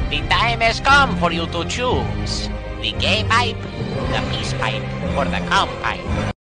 The time has come for you to choose the gay pipe, the peace pipe, or the calm pipe.